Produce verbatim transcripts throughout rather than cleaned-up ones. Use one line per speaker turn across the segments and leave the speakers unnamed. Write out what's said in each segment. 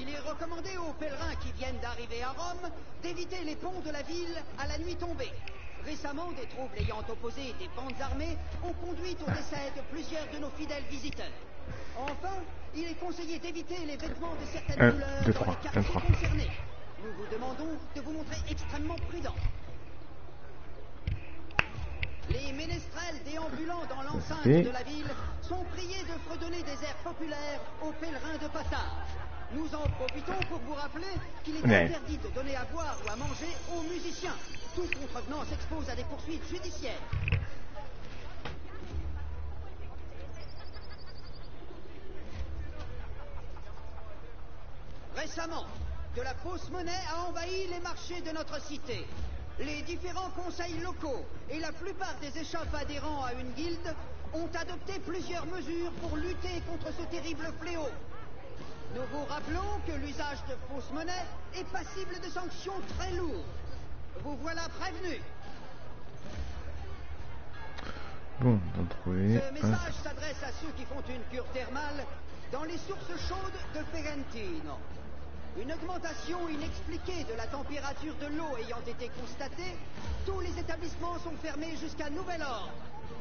est recommandé aux pèlerins qui viennent d'arriver à Rome d'éviter les ponts de la ville à la nuit tombée. Récemment, des troubles ayant opposé des bandes armées ont conduit au décès de plusieurs de nos fidèles visiteurs. Enfin, il est conseillé d'éviter les vêtements de certaines
un,
couleurs
deux,
dans
trois,
les quartiers
un,
concernés. Nous vous demandons de vous montrer extrêmement prudent. Les ménestrels déambulant dans l'enceinte de la ville sont priés de fredonner des airs populaires aux pèlerins de passage. Nous en profitons pour vous rappeler qu'il est
ouais.
interdit de donner à boire ou à manger aux musiciens. Tout contrevenant s'expose à des poursuites judiciaires. Récemment, de la fausse monnaie a envahi les marchés de notre cité. Les différents conseils locaux et la plupart des échoppes adhérents à une guilde ont adopté plusieurs mesures pour lutter contre ce terrible fléau. Nous vous rappelons que l'usage de fausse monnaie est passible de sanctions très lourdes. Vous voilà prévenus.
Bon, on a trouvé.
Ce message s'adresse à ceux qui font une cure thermale dans les sources chaudes de Ferentino. Une augmentation inexpliquée de la température de l'eau ayant été constatée, tous les établissements sont fermés jusqu'à nouvel ordre.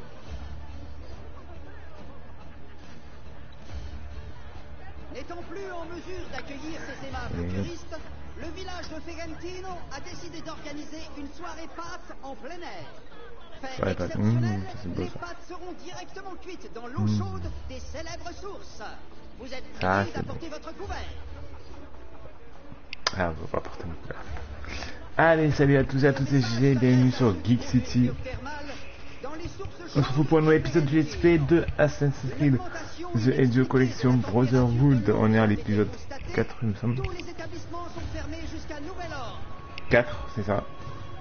N'étant plus en mesure d'accueillir ces aimables
Mmh.
curistes, le village de Ferentino a décidé d'organiser une soirée pâtes en plein air. Fait
Ouais,
exceptionnel,
mmh,
les pâtes seront directement cuites dans l'eau
mmh.
chaude des célèbres sources. Vous êtes
Ça,
priés d'apporter bon. votre couvert.
Ah, on va pas porter mon couvert. Allez, salut à tous et à toutes, c'est G G, bienvenue sur Geek City. On se retrouve pour un nouvel épisode du Let's Play de Assassin's Creed The Ezio Collection Brotherhood. On est à l'épisode quatre, il me semble. quatre, c'est ça.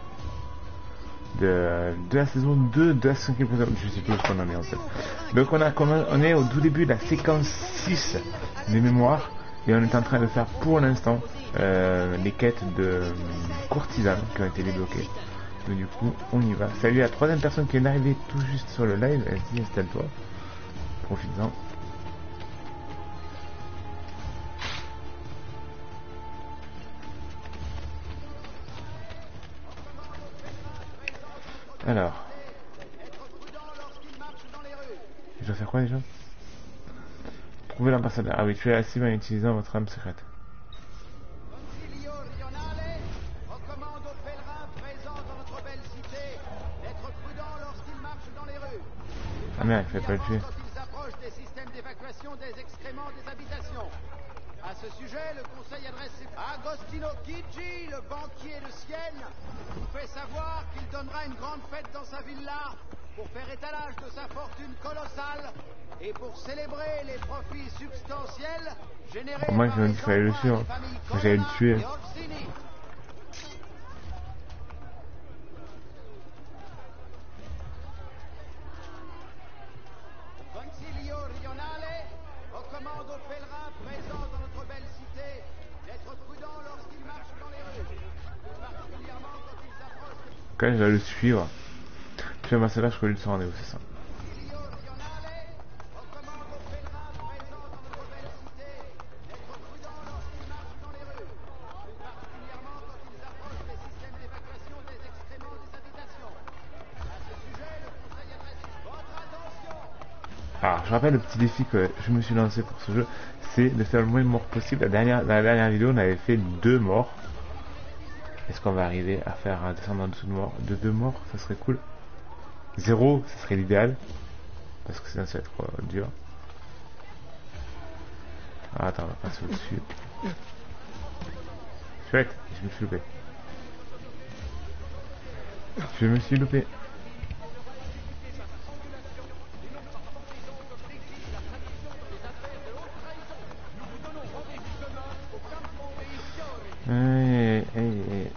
De, de la saison deux de Assassin's Creed Brotherhood. Je sais plus où on en est en fait. Donc on, a, on est au tout début de la séquence six des mémoires. Et on est en train de faire pour l'instant euh, les quêtes de euh, courtisanes qui ont été débloquées. Donc du coup, on y va. Salut à la troisième personne qui est arrivée tout juste sur le live. Vas-y, installe-toi. Profites-en. Alors. Je dois faire quoi déjà? Trouver l'ambassadeur. Ah oui, tuer la cible en utilisant votre arme secrète. Ah merde, il ne fait pas le tuer.
À ce sujet, le conseil adressé à Agostino Chigi, le banquier de Sienne, vous fait savoir qu'il donnera une grande fête dans sa villa pour faire étalage de sa fortune colossale et pour célébrer les profits substantiels générés
moi,
par les
je vais le tuer. J'allais le tuer.
Concilio Rionale recommande aux pèlerins présents dans notre belle cité d'être prudents lorsqu'ils marchent dans les rues, particulièrement quand ils approchent.
Quand je vais le suivre. Tu vas masser là, je connais le son rendez-vous, c'est ça. Alors, je rappelle le petit défi que je me suis lancé pour ce jeu, c'est de faire le moins de morts possible. La dernière, dans la dernière vidéo, on avait fait deux morts. Est-ce qu'on va arriver à faire un descendre en dessous de mort de deux morts? Ça serait cool. Zéro, ça serait l'idéal. Parce que sinon ça va être quoi, dur. Ah, attends, on va passer au-dessus. Chouette, je me suis loupé. Je me suis loupé. Hey, hey, hey.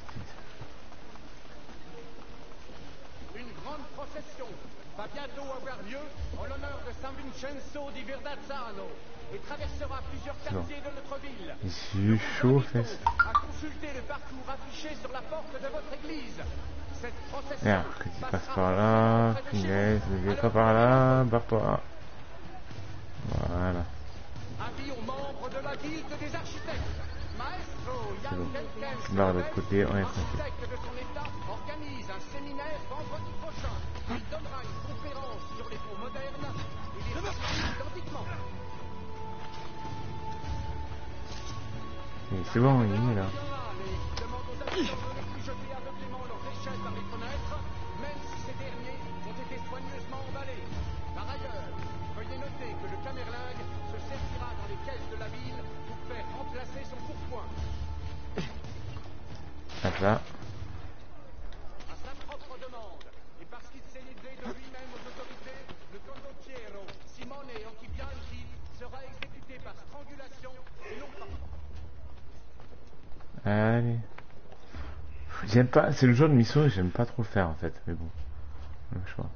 Une grande procession va bientôt avoir lieu en l'honneur de San Vincenzo di Verdazzano et traversera plusieurs quartiers de notre ville.
J'ai chaud, fesse.
À consulter le parcours affiché sur la porte de votre église. Cette procession
Merde, que tu passes par là, punaise, ne viens pas par là, barre-toi. Voilà.
Avis aux membres membre de la guilde des architectes. Maestro
C'est
Jan
bon.
Kelkens,
Je barre de l'autre côté, on est tranquille.
architecte de son état, organise un séminaire vendredi prochain. Il donnera une conférence sur les ponts modernes et les récits identiquement.
Et c'est bon, il est là.
Demande aux habitants de ne plus jeter aveuglément leurs déchets par les fenêtres, même si ces derniers ont été soigneusement emballés. Par ailleurs, veuillez noter que le Camerlingue se servira dans les caisses de la ville pour faire remplacer son pourpoint.
Hop là.
À sa propre demande, et parce qu'il s'est livré de lui-même aux autorités, le condottiero Simone Occhibianchi sera exécuté par strangulation et non pas.
Allez. J'aime pas, c'est le genre de mission que j'aime pas trop faire en fait, mais bon. Le choix.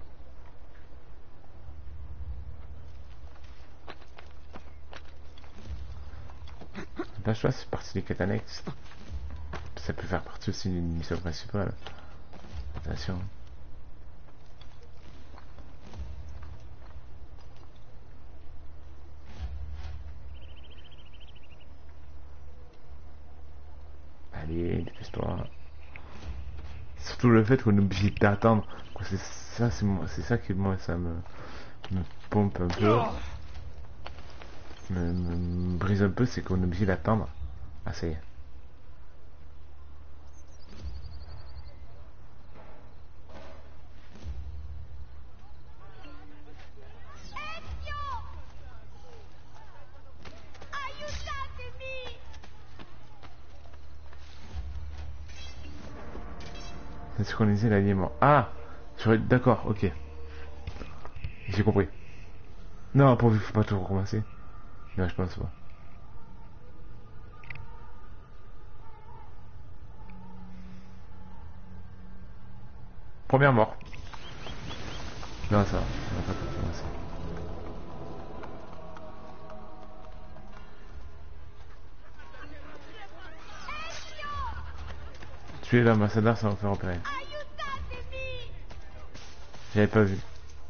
Là, je vois, c'est partie des quêtes annexes. Ça peut faire partie aussi d'une mission principale. Attention. Allez, dépêche-toi. Surtout le fait qu'on est obligé d'attendre. C'est ça, c'est moi, c'est ça qui moi ça me, me pompe un peu, me, me, me brise un peu, c'est qu'on est obligé d'attendre. Ah ça y est. C'est ce qu'on disait l'aliment. Ah, d'accord, ok. J'ai compris. Non, pourvu, faut pas tout recommencer. Non, je pense pas. Première mort. Non, ça va. On va pas tout recommencer. Tuer l'ambassadeur sans le faire opérer. J'avais pas vu.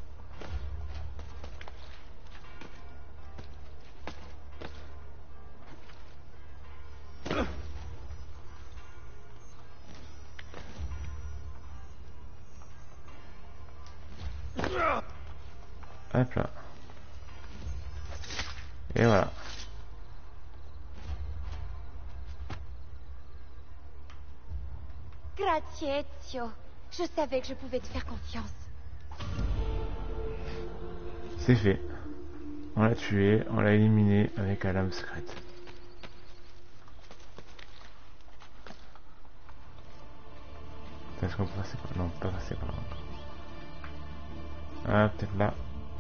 Hop là. Et voilà.
Grazie, Ezio. Je savais que je pouvais te faire confiance.
C'est fait. On l'a tué, on l'a éliminé avec la lame secrète. Est-ce qu'on peut passer par... Non, pas passer par là. Ah, peut-être là.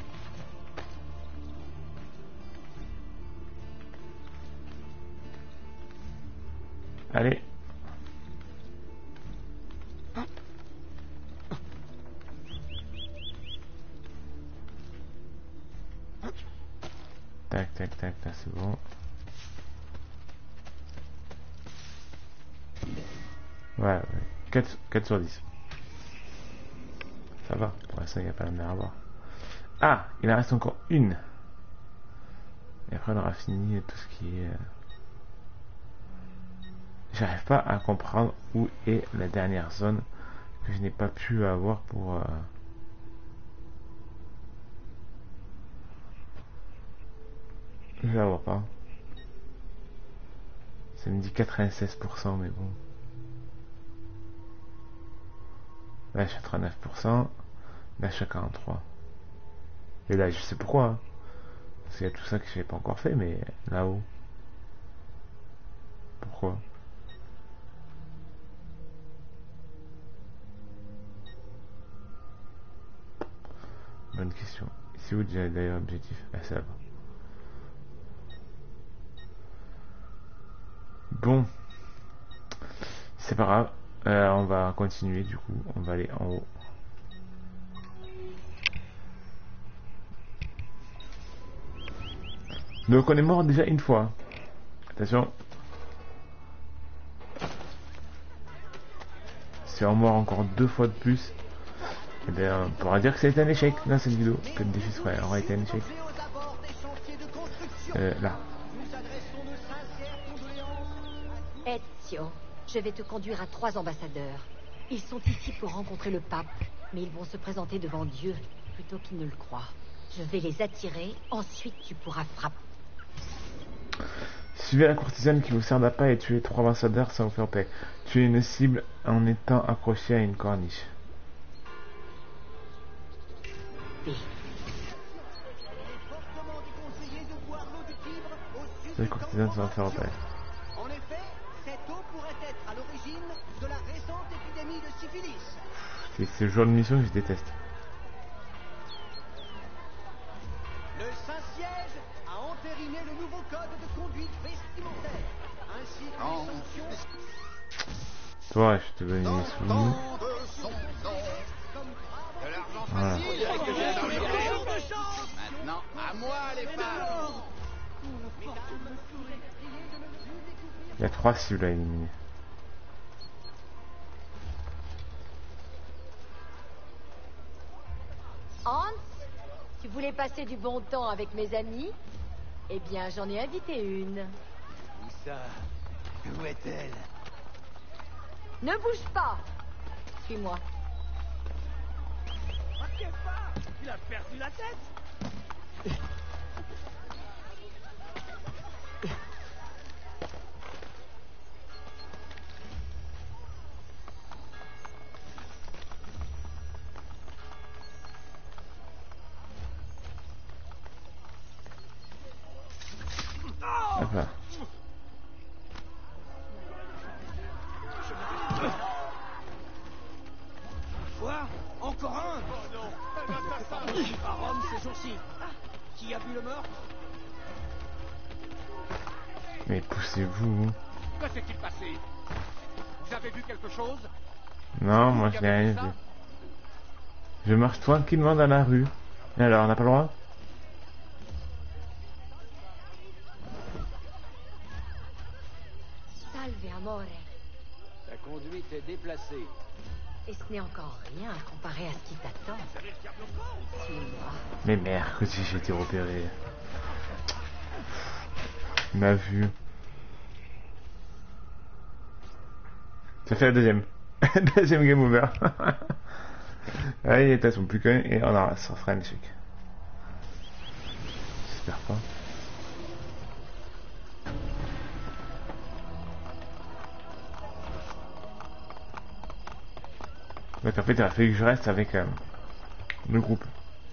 Allez. Tac, tac, tac, là c'est bon. Ouais, ouais. quatre, quatre sur dix. Ça va, pour l'instant il n'y a pas la mer à boire. Ah, il en reste encore une. Et après on aura fini tout ce qui est... J'arrive pas à comprendre où est la dernière zone que je n'ai pas pu avoir pour... Euh... Je la vois pas. Ça me dit quatre-vingt-seize pour cent, mais bon. Là, je suis à trente-neuf pour cent. Là, je suis à quarante-trois. Et là, je sais pourquoi. Hein. Parce qu'il y a tout ça que je n'ai pas encore fait, mais là-haut. Pourquoi? Bonne question. C'est où déjà d'ailleurs l'objectif? Ah, c'est là-bas. Bon. C'est pas grave. Euh, on va continuer du coup. On va aller en haut. Donc on est mort déjà une fois. Attention. Si on meurt encore deux fois de plus, eh bien, on pourra dire que c'est un échec dans cette vidéo. Que le défi serait, aura été un échec. Euh, là.
Nous adressons
Ezio, je vais te conduire à trois ambassadeurs. Ils sont ici pour rencontrer le pape, mais ils vont se présenter devant Dieu plutôt qu'ils ne le croient. Je vais les attirer, ensuite tu pourras frapper.
Suivez la courtisane qui vous sert d'appât et tuez trois ambassadeurs sans vous faire paix. Tuez une cible en étant accroché à une corniche.
B.
Les courtisanes sans vous faire paix.
En effet, cette eau pourrait être à l'origine de la récente épidémie de syphilis.
C'est ce genre de mission que je déteste.
Le Saint-Siège a entériné le nouveau code de conduite vestimentaire, ainsi que les sanctions.
Toi, je te donne une souligne.
De l'argent
Voilà.
facile. Maintenant, à moi les femmes.
Il y a trois cibles à éliminer.
Hans, tu voulais passer du bon temps avec mes amis? Eh bien, j'en ai invité une.
Où ça? Où est-elle?
Ne bouge pas. Suis-moi.
Il a perdu la tête.
Hop là.
Quoi? Encore un?
Oh non.
À Rome ces jours-ci. Qui a vu le meurtre?
Mais poussez-vous.
Que s'est-il passé? Vous avez vu quelque chose?
Non, moi je n'ai rien vu. Je marche tranquillement dans la rue. Et alors, on n'a pas le droit?
Salve, amore.
La conduite est déplacée.
Et ce n'est encore rien comparé à ce qui t'attend. Suis-moi.
Mais mercredi, j'ai été repéré. Il m'a vu. Ça fait la deuxième. Deuxième game over. Allez, les tests sont plus qu'un et on a, ça sera un échec. J'espère pas. Donc en fait, il a fallu que je reste avec euh, le groupe.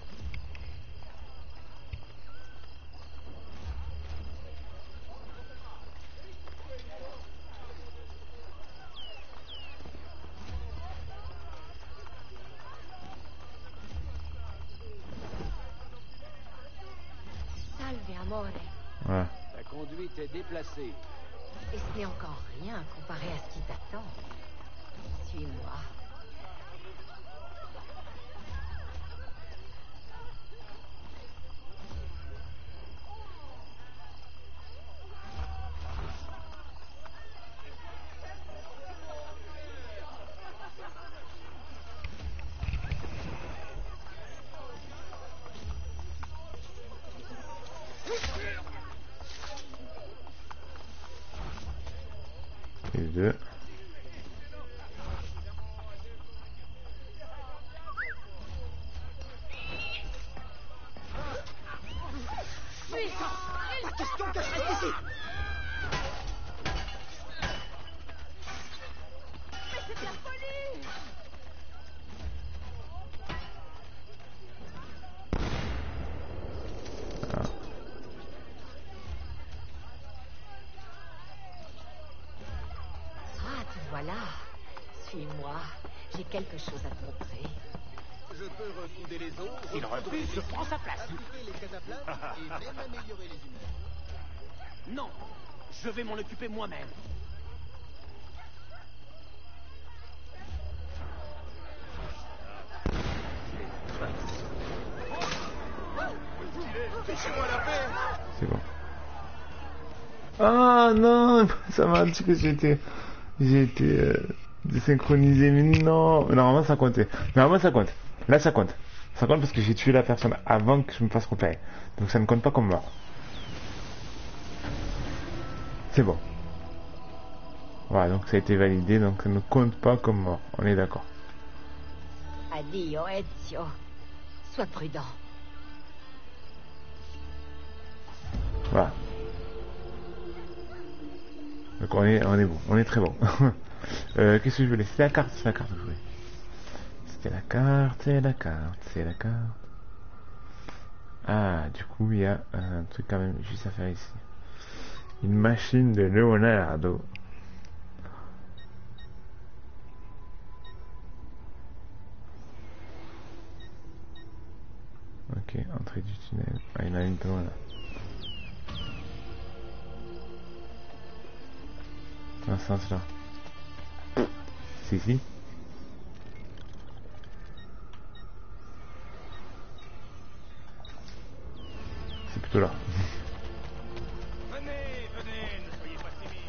Salve, amore.
Voilà.
La conduite est déplacée.
Et ce n'est encore rien comparé à ce qui t'attend. Suis-moi.
Les deux.
Pas question que je reste ici.
Ah, te voilà. Suis-moi. J'ai quelque chose à te montrer.
Je peux refouder les os.
S'il refuse, je prends sa place.
Appliquer les cataplasmes et même améliorer les humeurs.
Non, je vais m'en occuper moi-même.
C'est bon. Ah non, ça m'a dit que j'ai été, j'ai été euh, désynchronisé, mais non. Mais normalement ça comptait. Normalement ça compte. Là ça compte. Ça compte parce que j'ai tué la personne avant que je me fasse repérer. Donc ça ne compte pas comme mort. C'est bon. Voilà, donc ça a été validé, donc ça ne compte pas comme mort. On est d'accord.
Addio, Ezio. Sois prudent.
Voilà. Donc on est, on est bon, on est très bon. euh, Qu'est-ce que je voulais? C'est la carte, c'est la carte que je voulais. C'était la carte, c'est la carte, c'est la carte. Ah, du coup, il y a un truc quand même juste à faire ici. Une machine de Leonardo. Ok, entrée du tunnel. Ah, il y en a une peu loin là. Dans ce sens là. C'est ici. C'est plutôt là.
Venez, venez, ne soyez pas timides.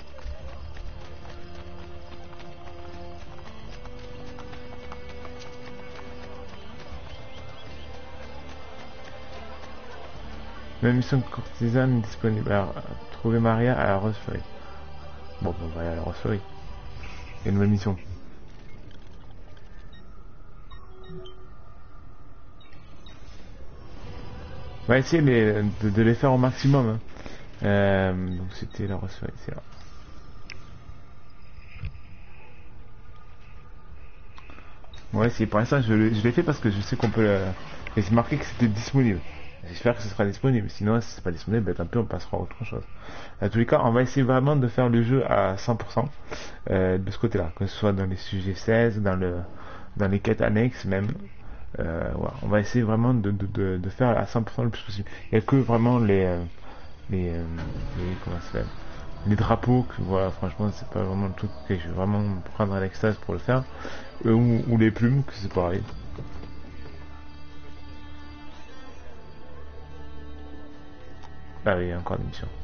Même mission de courtisane disponible. Alors, trouver Maria à la Rose-Fleurie. Bon, on va aller à la Rose-Fleurie. Il y a une nouvelle mission. On va essayer de, de, de les faire au maximum. Hein. Euh, donc c'était la Rose-Fleurie, c'est là. Ouais, c'est pour l'instant je, je l'ai fait parce que je sais qu'on peut. Euh, et c'est marqué que c'était disponible. J'espère que ce sera disponible. Sinon, si c'est pas disponible, ben, tant pis, on passera à autre chose. À tous les cas, on va essayer vraiment de faire le jeu à cent pour cent euh, de ce côté-là, que ce soit dans les sujets seize, dans le, dans les quêtes annexes même. Euh, voilà. On va essayer vraiment de, de, de, de faire à cent pour cent le plus possible. Il n'y a que vraiment les, euh, les, euh, les, comment ça s'appelle, les drapeaux que voilà, franchement, c'est pas vraiment le truc que je vais vraiment me prendre à l'extase pour le faire. Euh, ou, ou les plumes, que c'est pareil. Ah oui, encore une mission.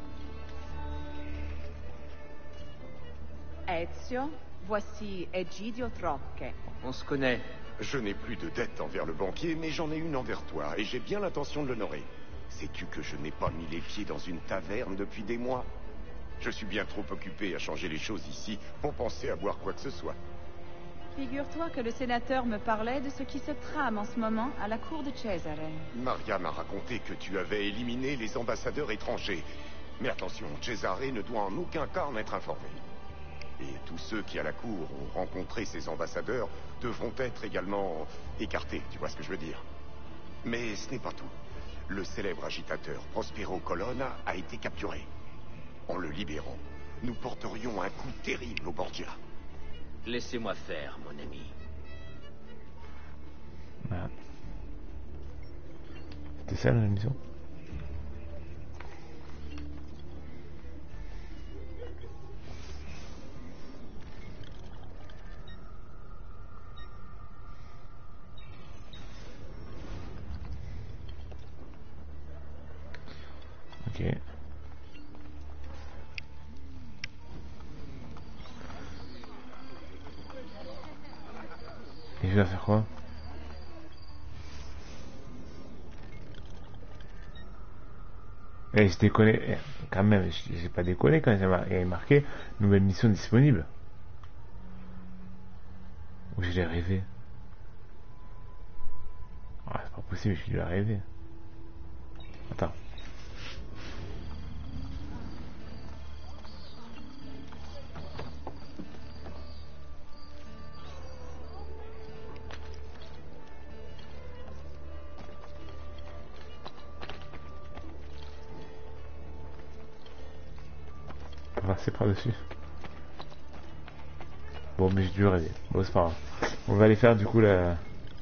Ezio, voici Egidio Trocche.
On se connaît.
Je n'ai plus de dette envers le banquier, mais j'en ai une envers toi, et j'ai bien l'intention de l'honorer. Sais-tu que je n'ai pas mis les pieds dans une taverne depuis des mois? Je suis bien trop occupé à changer les choses ici pour penser à boire quoi que ce soit.
Figure-toi que le sénateur me parlait de ce qui se trame en ce moment à la cour de Cesare.
Maria m'a raconté que tu avais éliminé les ambassadeurs étrangers. Mais attention, Cesare ne doit en aucun cas en être informé. Et tous ceux qui à la cour ont rencontré ces ambassadeurs devront être également écartés, tu vois ce que je veux dire. Mais ce n'est pas tout. Le célèbre agitateur Prospero Colonna a été capturé. En le libérant, nous porterions un coup terrible aux Borgia.
Laissez-moi faire, mon ami.
Voilà. C'était ça la mission. Ok. Et je vais faire quoi? Eh, je déconne, eh, quand même, j'ai pas déconné quand il y avait marqué nouvelle mission disponible. Ou je l'ai rêvé. Ah, c'est pas possible, je l'ai rêvé. Attends. On va passer par-dessus. Bon, mais j'ai dû rêver. Bon, c'est pas grave. On va aller faire du coup la...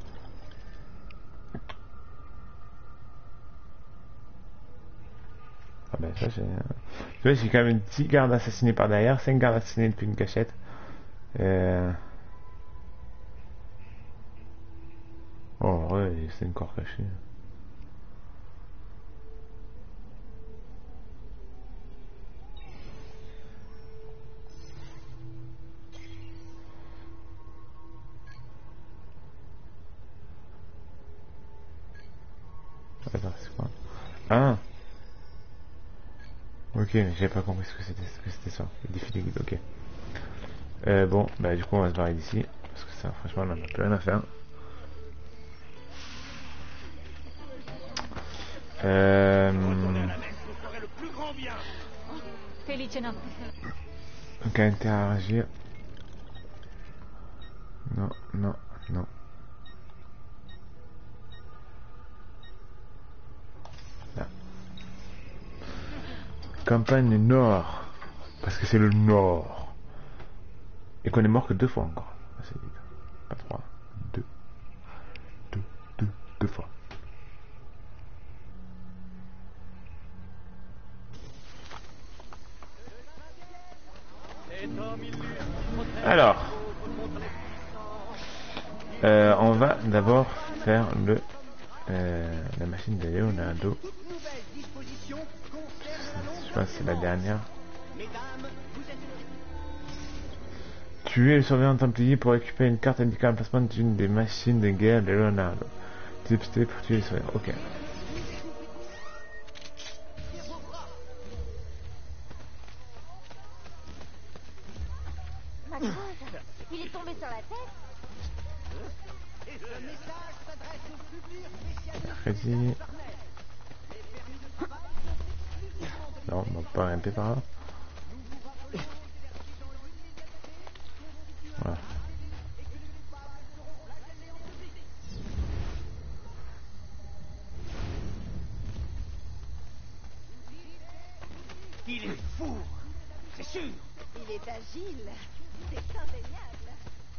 Ah ben ça, j'ai... Tu vois, j'ai quand même dix gardes assassinés par derrière, cinq gardes assassinés depuis une cachette. Euh... Oh, ouais, c'est encore caché. Attends, c'est quoi? Ah! Ok, mais j'avais pas compris ce que c'était ce que c'était ça. Le défi des guides, ok. Euh, bon, bah du coup on va se barrer d'ici. Parce que ça, franchement, on en a plus rien à faire. Euh...
Felice notte.
Donc à interagir. Non, non, non. Là. Campagne Nord. Parce que c'est le Nord. Et qu'on est mort que deux fois encore. C'est vite. Pas trois. Deux. Deux. Deux. Deux fois. Alors, euh, on va d'abord faire le euh, la machine de Leonardo. Je pense que c'est la dernière. Tuer le surveillant templier pour récupérer une carte indiquant l'emplacement d'une des machines de guerre de Leonardo. Type T pour tuer le surveillant. Ok.
Il est tombé sur la tête.
Le message s'adresse au public spécialiste.
Vas-y. Non, on va pas grimper par là. Voilà.
Il est fou, c'est sûr.
Il est agile. C'est indéniable.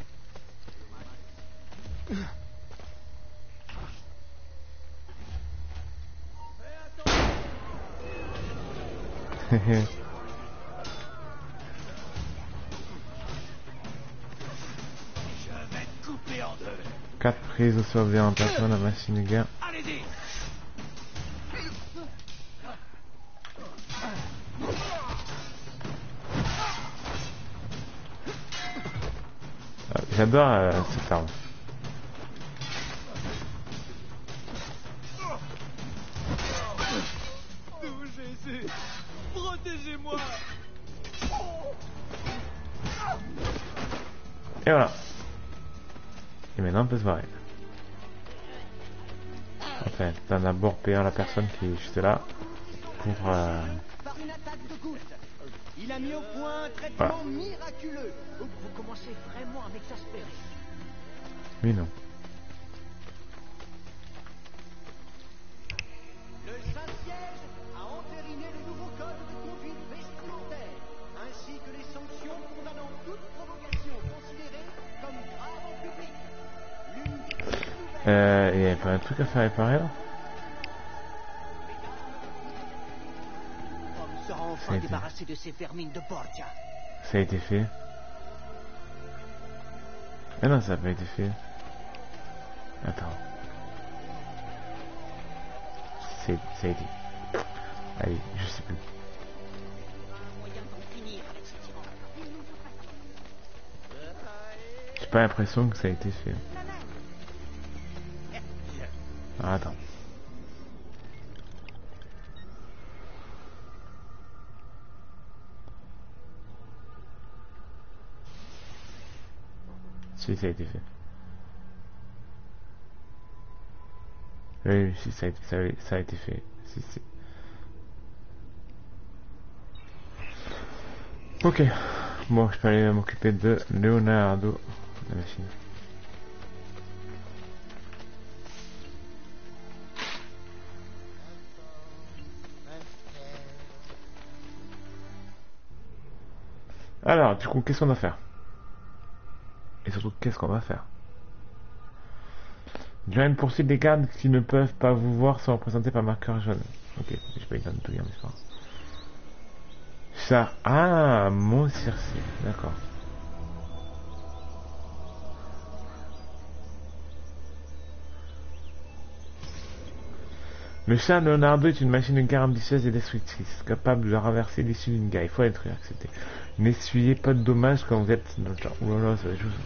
Je vais te couper en deux.
Quatre prises au surveillant en placement de la machine de guerre.
Allez-y.
Ah, j'adore euh, cette arme.
Oh Jésus, protégez-moi.
Et voilà. Et maintenant on peut se barrer. Enfin, t'as d'abord payé la personne qui est juste là pour euh...
Par une attaque de goutte. Il a mis au point un traitement
Voilà.
miraculeux. Vous commencez vraiment à m'exaspérer.
Mais non.
Le Saint-Siège a entériné le nouveau code de conduite vestimentaire, ainsi que les sanctions condamnant toute provocation considérée comme grave en public. L'une des plus nouvelles...
Euh, il y a pas un truc à faire réparer là?
L'homme sera
Ça a
enfin
été.
débarrassé de ces vermines de Borgia.
Ça a été fait. Ah non, ça n'a pas été fait. Attends. C'est, ça a été. Allez, je sais plus.
Moyen d'en finir avec ce tyran.
J'ai pas l'impression que ça a été fait. Ah, attends. Si, ça a été fait. Oui, si, ça a été, ça a, ça a été fait. Si, si. Ok. Bon, je peux aller m'occuper de Leonardo, la machine. Alors, du coup, qu'est-ce qu'on va faire? Et surtout, qu'est-ce qu'on va faire? Join poursuite des gardes qui ne peuvent pas vous voir sont représentés par marqueur jaune. Ok, je peux y donner tout, mais c'est pas grave. Ça, ah, mon Circé, d'accord. Le chat Leonardo est une machine de guerre ambitieuse et destructrice, capable de renverser l'issue d'une guerre. Il faut être accepté. N'essuyez pas de dommages quand vous êtes dans le champ. Oh là là, ça va être juste.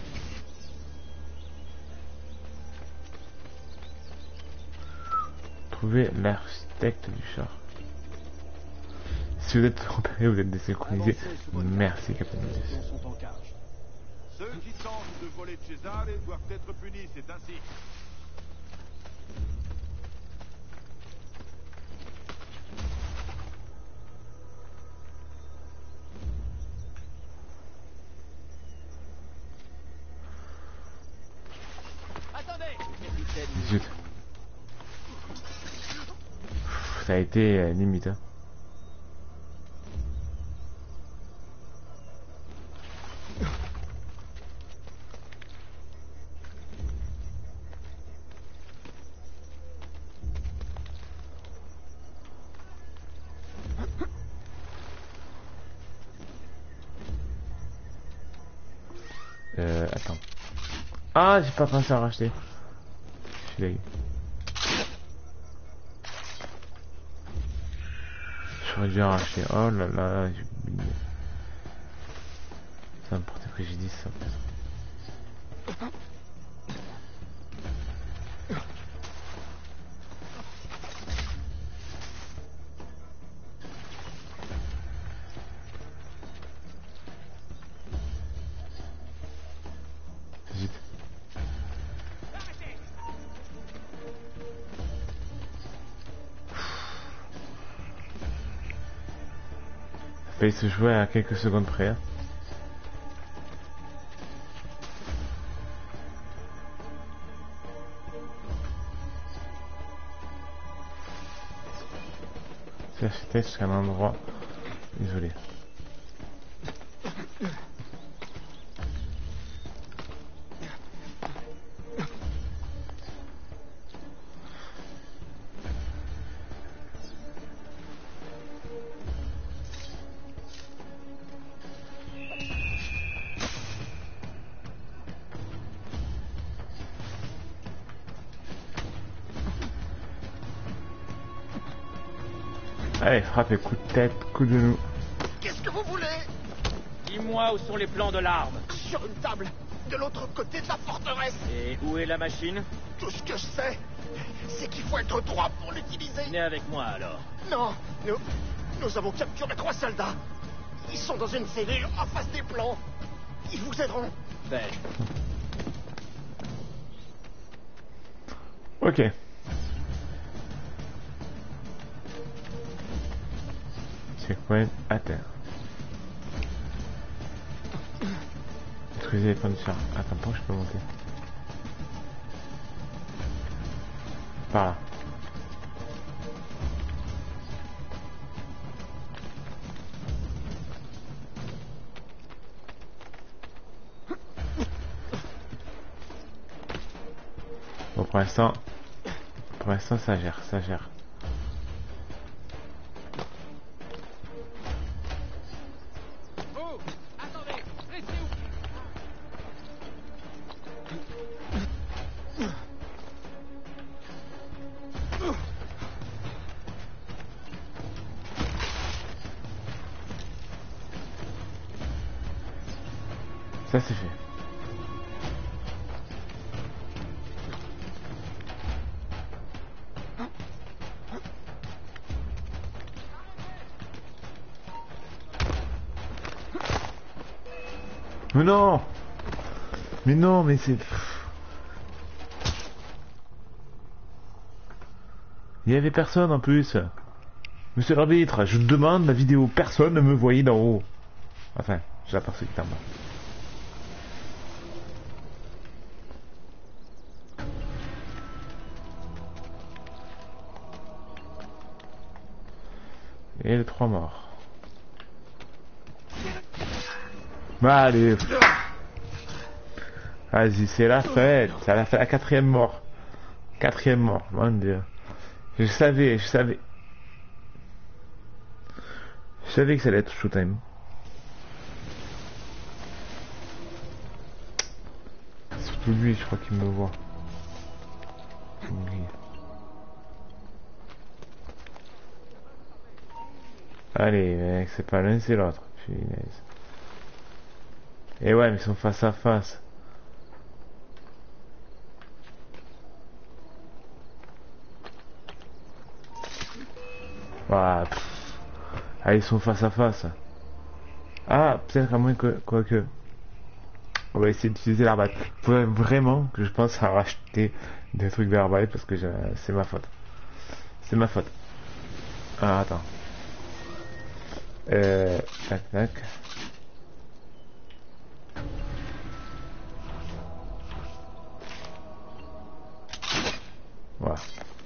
Trouvez l'architecte du char. si vous êtes trompé, vous êtes désynchronisé. Merci, Captain Nexus.
Ceux qui tentent de voler Cesare doivent être punis, c'est ainsi.
Zut. Ça a été euh, limite. Hein. Euh, attends. Ah, j'ai pas pensé à racheter. Je suis J'aurais dû en racheter. Oh là là, j'ai oublié. Ça me portait préjudice, ça. Il se jouer à quelques secondes près. Hein. C'est acheté jusqu'à un endroit isolé. Allez, frappez, coup de tête, coup de genou.
Qu'est-ce que vous voulez?
Dis-moi où sont les plans de l'arme.
Sur une table, de l'autre côté de la forteresse.
Et où est la machine?
Tout ce que je sais, c'est qu'il faut être droit pour l'utiliser.
Venez avec moi alors.
Non, nous, nous avons capturé trois soldats. Ils sont dans une cellule en face des plans. Ils vous aideront.
Ben.
Ok. Checkpoint à terre. Maîtriser les points de charge. Attends, pas, je peux monter. Par là. Bon, pour l'instant, pour l'instant, ça gère, ça gère. Ça c'est fait. Mais non! Mais non, mais c'est... Il y avait personne en plus. Monsieur l'arbitre, je demande la vidéo. Personne ne me voyait d'en haut. Enfin, j'ai aperçu que t'es en bas. Et les trois morts. Bah, allez. Vas-y, c'est la fête. C'est la, la quatrième mort. Quatrième mort, mon dieu. Je savais, je savais. Je savais que ça allait être showtime. Surtout lui, je crois qu'il me voit. Oui. Allez, mec, c'est pas l'un, c'est l'autre. Punaise. Et ouais, mais ils sont face à face. Ah, Ah, ils sont face à face. Ah, peut-être à moins que... Quoique... On va essayer d'utiliser l'arbalète. Faudrait vraiment que je pense à racheter des trucs d'arbalète parce que c'est ma faute. C'est ma faute. Ah, attends. Euh... Tac, tac. Voilà.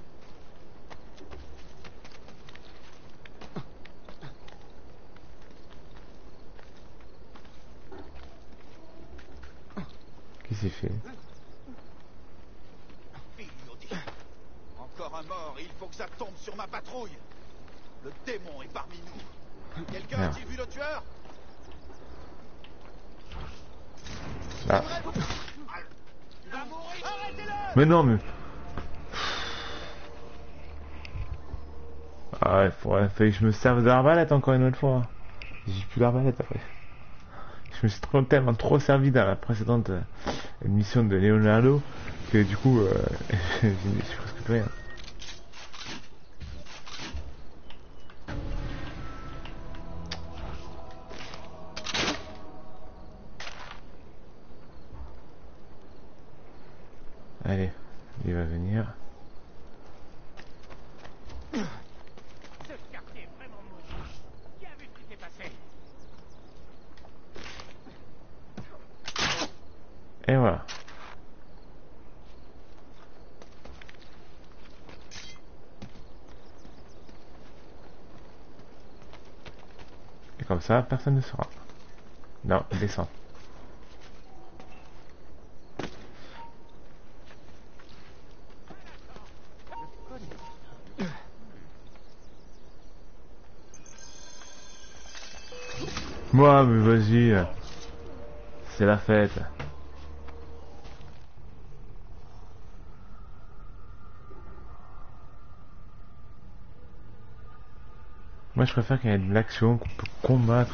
Qu'est-ce qu'il fait?
Encore un mort, il faut que ça tombe sur ma patrouille. Le démon est parmi nous. Quelqu'un a-t-il vu le tueur?
Là.
Il va mourir. Arrêtez-le!
Mais non, mais... Ah, il faudrait que je me serve d'arbalète encore une autre fois. J'ai plus d'arbalète après. Je me suis trop, tellement trop servi dans la précédente euh, mission de Leonardo que du coup, euh, je suis presque plus rien. Allez, il va venir.
Ce quartier est vraiment maudit. Qui a vu ce qui s'est passé?
Et voilà. Et comme ça, personne ne saura. Non, descend. Moi, mais vas-y. C'est la fête. Moi, je préfère qu'il y ait de l'action, qu'on peut combattre.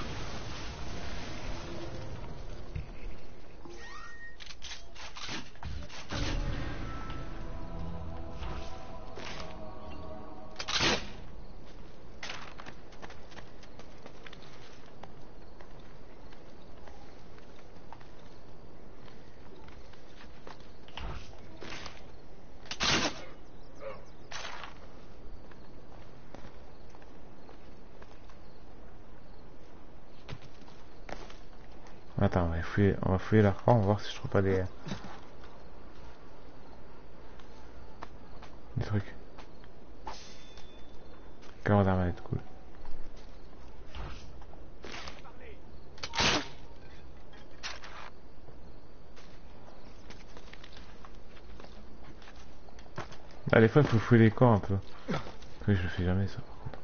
Attends, on va fouiller, on va fouiller leur camp, on va voir si je trouve pas des... des trucs. Caméra d'arbalète, cool. Ah, des fois il faut fouiller les camps un peu. Oui, je le fais jamais ça par contre.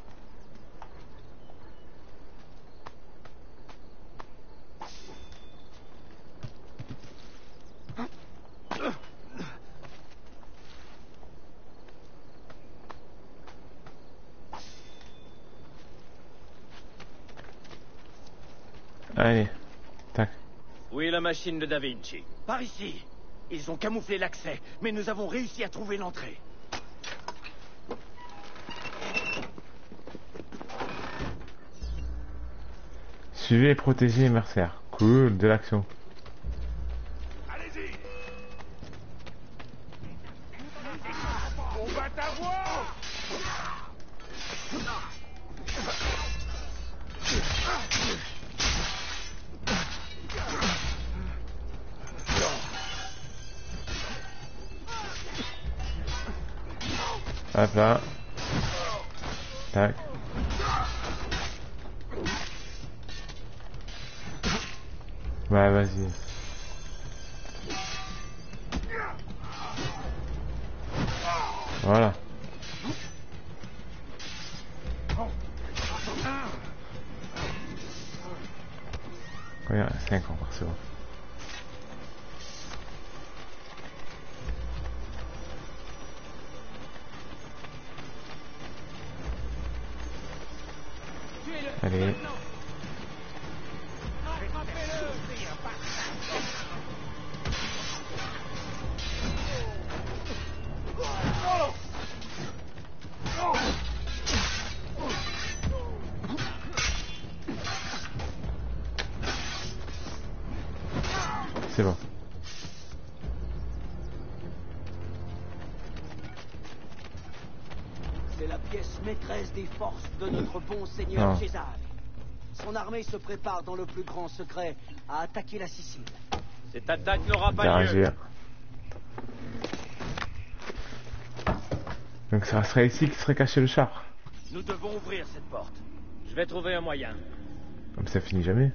Allez, tac.
Où est la machine de Da Vinci?
Par ici. Ils ont camouflé l'accès, mais nous avons réussi à trouver l'entrée.
Suivez et protégez les mercenaires. Cool, de l'action.
Allez-y. On va t'avoir.
Hop là. Tac. Ouais, vas-y. Voilà. Regarde, cinq encore, c'est bon. Allez. c'est bon.
C'est la pièce maîtresse des forces de notre bon seigneur
Ah.
César. Son armée se prépare dans le plus grand secret à attaquer la Sicile.
Cette attaque n'aura pas lieu.
Interagir. Donc ça serait ici qu'il serait caché le char.
Nous devons ouvrir cette porte. Je vais trouver un moyen.
Comme ça finit jamais.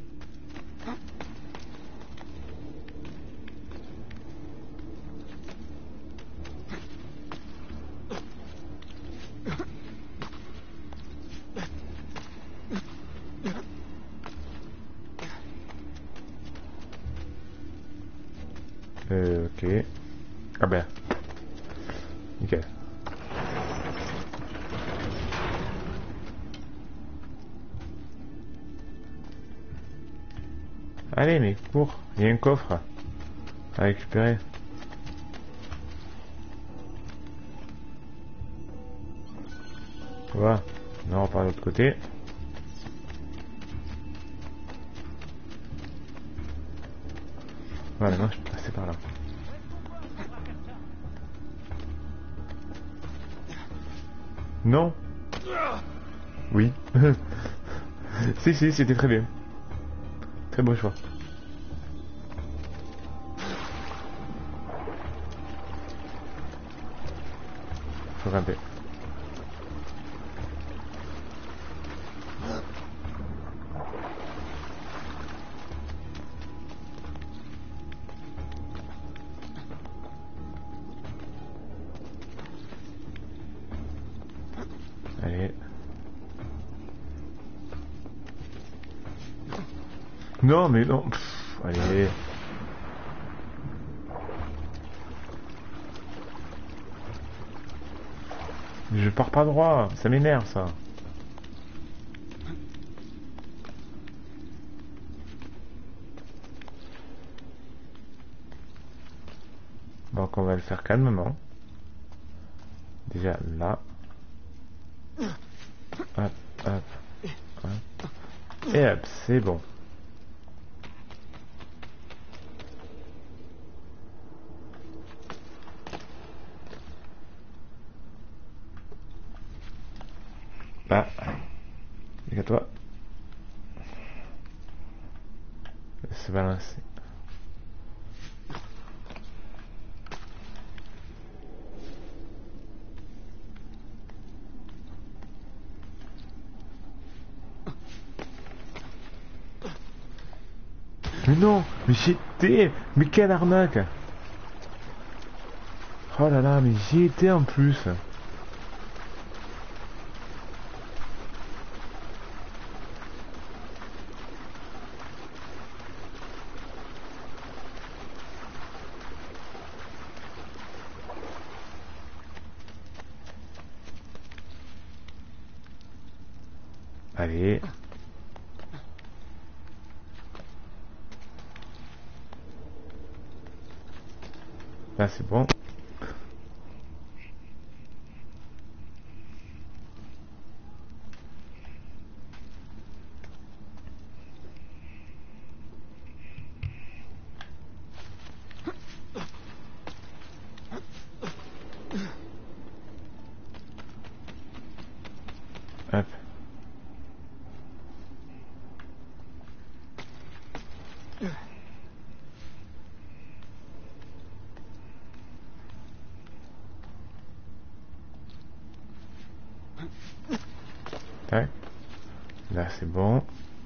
Euh, ok. Ah ben. Nickel. Allez, mais cours. Il y a un coffre à récupérer. Voilà. Non, on repart de l'autre côté. Voilà, non, je peux passer par là. Non. Oui. Si, si, c'était très bien. Très beau choix. Faut grimper. Allez. Non, mais non. Pff, allez. Je pars pas droit. Ça m'énerve, ça. Donc on va le faire calmement. Déjà là. Hop, hop, hop. Et hop, c'est bon. Là. Regarde-toi. Se balancer. Mais non, mais j'étais, mais quelle arnaque! Oh là là, mais j'y étais en plus. Allez. Là c'est bon. Hop. Tac. Là c'est bon.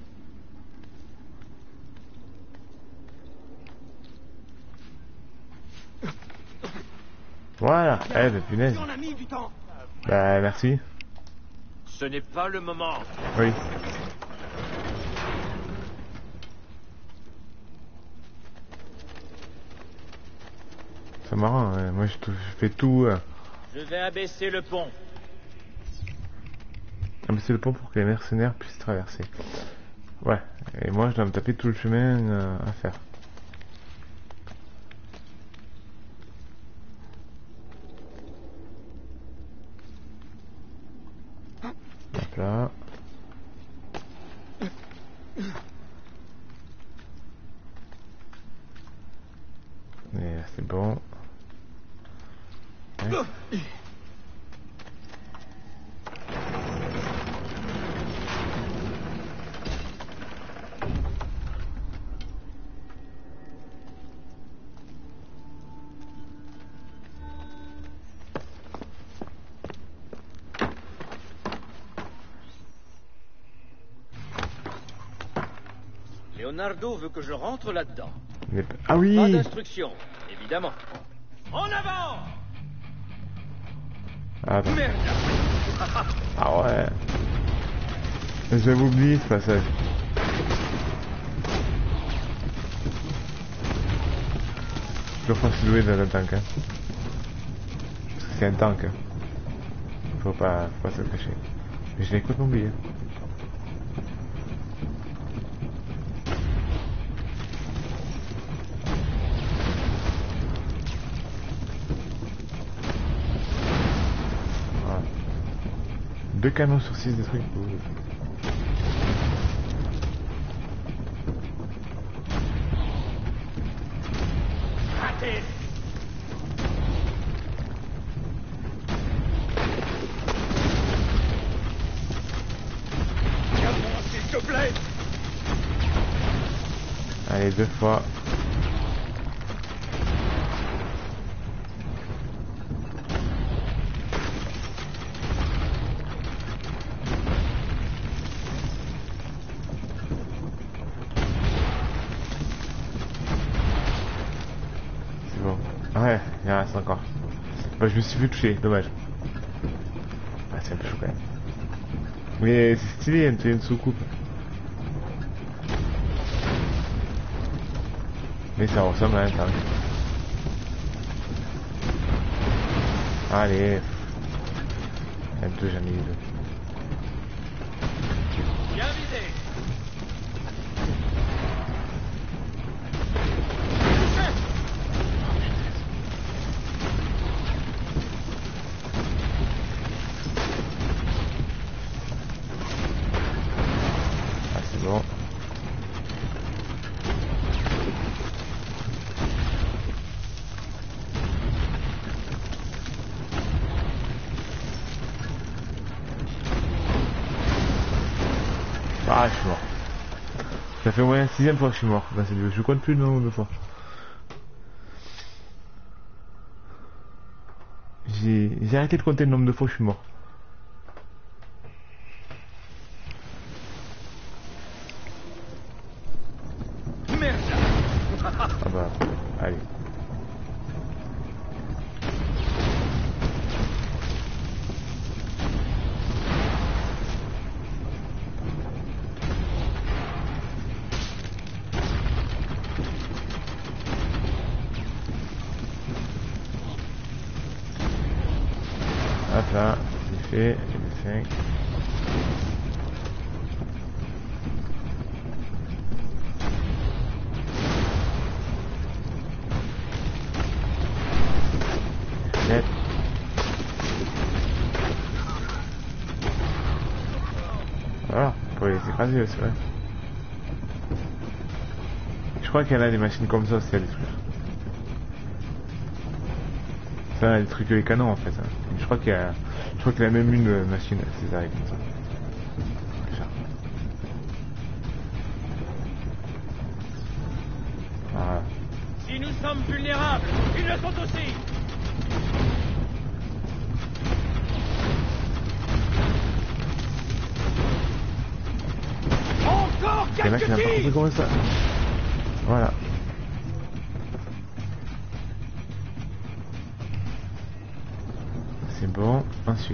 Voilà. Eh ben punaise.
On a mis du temps.
Bah merci.
Ce n'est pas le moment.
Oui. C'est marrant, hein. Moi je, tout- je fais tout. Euh,
Je vais abaisser le pont.
abaisser le pont pour que les mercenaires puissent traverser. Ouais, et moi je dois me taper tout le chemin euh, à faire. Hop là.
Leonardo veut que je rentre là-dedans.
Mais... Ah oui.
Pas d'instruction, évidemment. En avant.
Ah, attends.
Merde.
Ah ouais. J'avais oublié ce passage. Toujours facile doué dans un tank. Hein. Parce que c'est un tank. Hein. Faut pas, faut pas se cacher. Mais je l'ai complètement oublié. Voilà. Deux canons sur six détruits.
Raté. S'il te plaît.
Allez, deux fois. C'est bon. Ouais, il en reste encore. Bah, je me suis vu toucher, dommage. Ah, c'est un peu chaud quand même. Mais c'est stylé, il y a une soucoupe. Mais ça ressemble à un tank. Allez. Un peu, j'en ai eu deux.
Bien visé.
Ah, c'est bon. Ah, je suis mort. Ça fait au moins la sixième fois que je suis mort dans cette vidéo. Je compte plus le nombre de fois. J'ai j'ai arrêté de compter le nombre de fois que je suis mort.
Merde.
Ah bah, allez. Hop là, c'est fait, j'ai les cinq. sept. Voilà, pour les écraser, c'est vrai. Je crois qu'il y en a des machines comme ça aussi à détruire. Ça, elle détruit que les canons en fait. Hein. Je crois qu'il y a, je crois qu'il y a même une euh, machine à César comme ça. Déjà. Voilà.
Si nous sommes vulnérables, ils le sont aussi. Encore
Il y en a qui n'ont pas
quelques
compris
tirs.
comment ça. Voilà. C'est bon. Ensuite.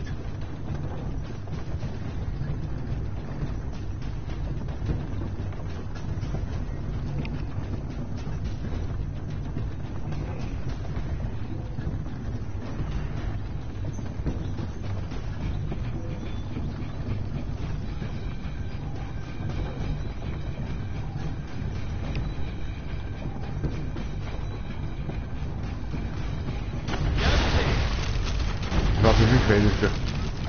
J'ai vu qu'il fallait le faire.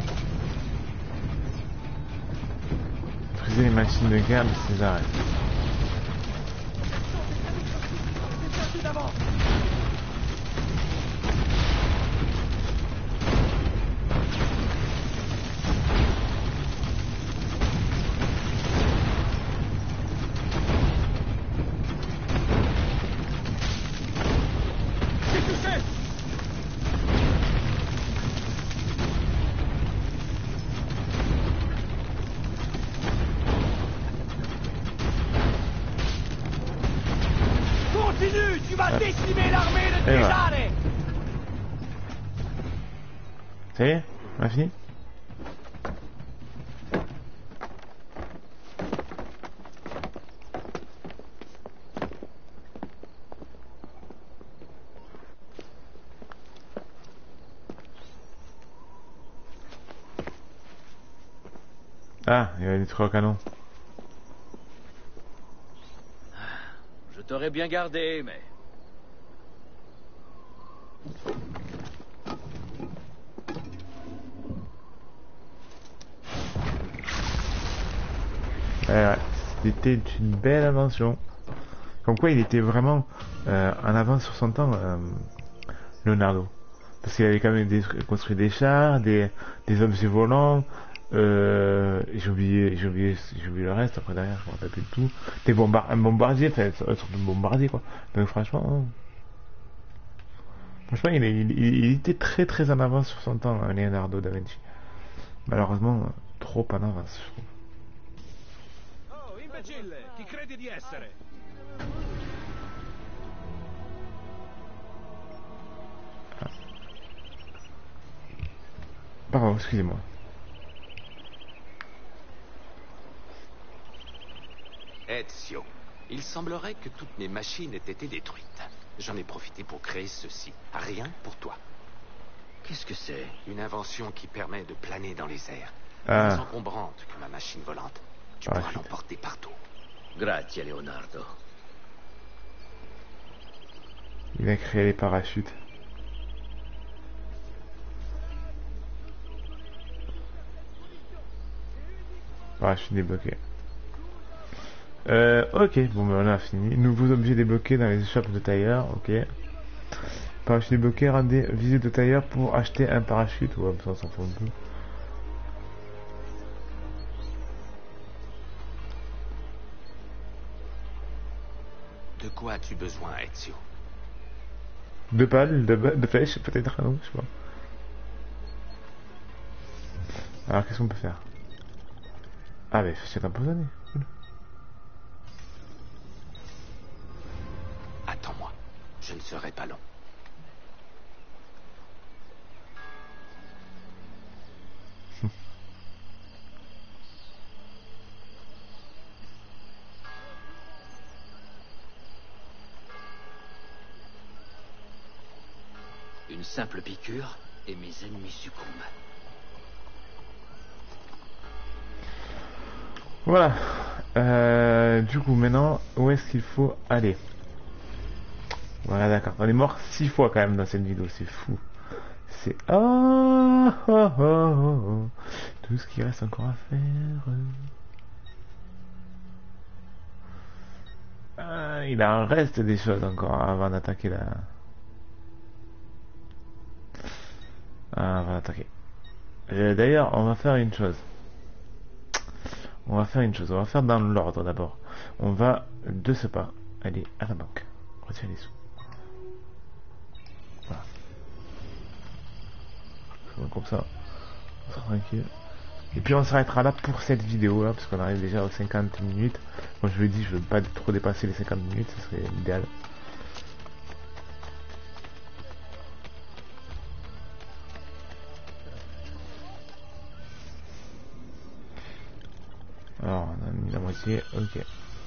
Briser les machines de guerre de César.
va décimer l'armée de
Et voilà.
Cesare.
Ça y est, on a fini. Ah, il y a des trucs au canon.
Je t'aurais bien gardé, mais...
Ouais, ouais. C'était une belle invention. Comme quoi il était vraiment euh, en avance sur son temps, euh, Leonardo. Parce qu'il avait quand même des, construit des chars, des, des objets volants. Euh, j'ai oublié, j'ai oublié, j'ai oublié le reste après derrière, je me rappelle plus de tout. Des bombardiers, un bombardier, enfin, un sorte de bombardier quoi. Donc franchement, hein, franchement, il, est, il, il était très très en avance sur son temps, hein, Leonardo da Vinci. Malheureusement, trop en avance, je trouve.
Oh, imbecille, chi credi di essere?
Pardon, excusez-moi.
Ezio, il semblerait que toutes mes machines aient été détruites. J'en ai profité pour créer ceci. Rien pour toi.
Qu'est-ce que c'est?
Une invention qui permet de planer dans les airs.
Ah.
Plus encombrante que ma machine volante. Tu
Parachute.
pourras l'emporter partout.
Grazie, Leonardo.
Il a créé les parachutes. Parachute débloqué. Euh, ok, bon ben on a fini. Nouveaux objets débloqués dans les échoppes de tailleur, ok. Parachute débloqué, rendez visite de tailleur pour acheter un parachute. Ouais, ça, on s'en fout un peu.
De quoi as-tu besoin, Ezio?
Deux balles, de, de flèches, peut-être, non, je sais pas. Alors, qu'est-ce qu'on peut faire? Ah, mais c'est empoisonné. Cool.
Attends-moi, je ne serai pas long.
Une simple piqûre et mes ennemis succombent.
Voilà. Euh, du coup, maintenant, où est-ce qu'il faut aller? Voilà, d'accord. On est mort six fois quand même dans cette vidéo, c'est fou. C'est... Oh, oh, oh, oh, oh. Tout ce qui reste encore à faire. Ah, il en reste des choses encore avant d'attaquer la... Ah, avant d'attaquer. Euh, D'ailleurs, on va faire une chose. On va faire une chose. On va faire dans l'ordre d'abord. On va de ce pas aller à la banque. Retirer les sous. Voilà. Comme ça, on sera tranquille. Et puis on s'arrêtera là pour cette vidéo là, parce qu'on arrive déjà aux cinquante minutes. Moi je vous ai dit, je veux pas trop dépasser les cinquante minutes, ce serait l'idéal. Alors, on a mis la moitié, ok.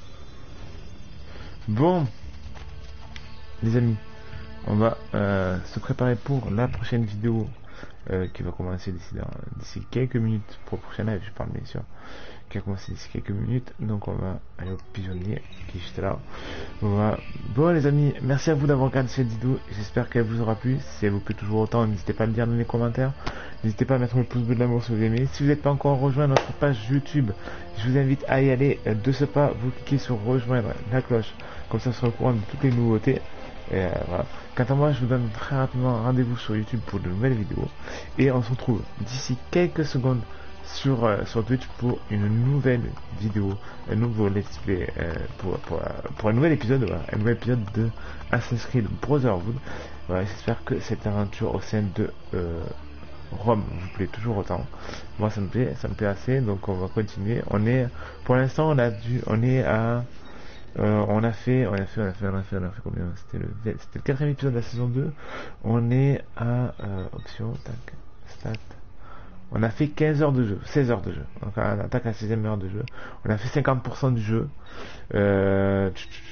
Bon, les amis, on va euh, se préparer pour la prochaine vidéo euh, qui va commencer d'ici d'ici quelques minutes pour le prochain live, je parle bien sûr, qui va commencer d'ici quelques minutes. Donc on va aller au pigeonnier qui est juste là. On va... Bon les amis, merci à vous d'avoir regardé cette vidéo, j'espère qu'elle vous aura plu. Si elle vous plaît toujours autant, n'hésitez pas à le dire dans les commentaires. N'hésitez pas à mettre le pouce bleu de l'amour si vous aimez. Si vous n'êtes pas encore rejoint notre page YouTube, je vous invite à y aller de ce pas. Vous cliquez sur rejoindre la cloche, comme ça vous serez au courant de toutes les nouveautés. Et euh, voilà. Quant à moi, je vous donne très rapidement rendez-vous sur YouTube pour de nouvelles vidéos. Et on se retrouve d'ici quelques secondes sur, euh, sur Twitch pour une nouvelle vidéo, un nouveau let's play, euh, pour, pour, euh, pour un nouvel épisode, voilà, un nouvel épisode de Assassin's Creed Brotherhood. Voilà, j'espère que cette aventure au sein de euh, Rome vous plaît toujours autant. Moi ça me plaît, ça me plaît assez, donc on va continuer. On est, pour l'instant on a dû, on est à Euh, on a fait, on a fait, on a fait, on a fait, on a fait combien? C'était le, c'était le quatrième épisode de la saison deux. On est à euh, option, tac, stat. On a fait quinze heures de jeu, seize heures de jeu. Donc on attaque à la seizième heure de jeu. On a fait cinquante pour cent du jeu. Euh...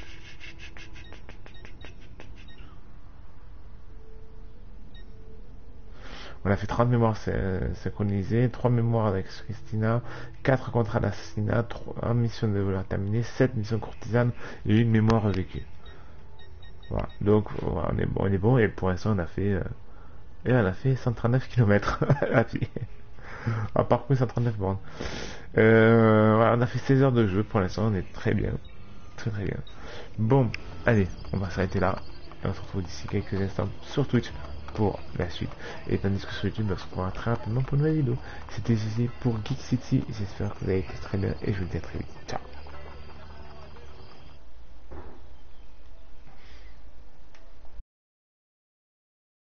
On a fait trente mémoires synchronisées, trois mémoires avec Christina, quatre contrats d'assassinat, trois missions de voleur terminées, sept missions courtisanes et une mémoire vécue. Voilà. Donc voilà, on est bon, on est bon et pour l'instant on a fait euh, et on a fait cent trente-neuf kilomètres à pied. On a parcouru cent trente-neuf bornes. Euh, voilà, on a fait seize heures de jeu pour l'instant, on est très bien. Très très bien. Bon, allez, on va s'arrêter là. Et on se retrouve d'ici quelques instants sur Twitch pour la suite. Et tandis que sur YouTube, on se retrouvera très rapidement pour une nouvelle vidéo. C'était ceci pour Geek City. J'espère que vous avez été très bien et je vous dis à très vite. Ciao.